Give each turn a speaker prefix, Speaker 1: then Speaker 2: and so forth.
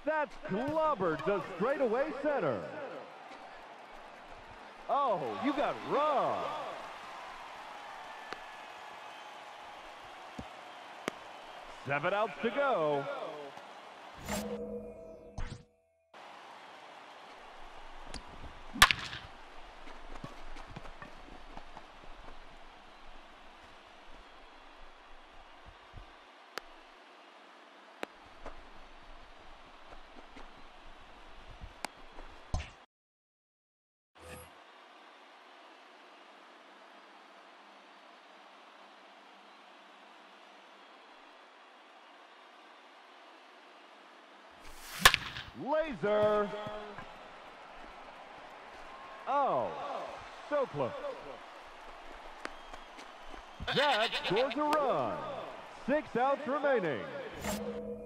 Speaker 1: That's clobbered to straightaway center. Oh, you got robbed. Seven outs to go. Laser. Oh, so close. That scores a run. 6 outs remaining.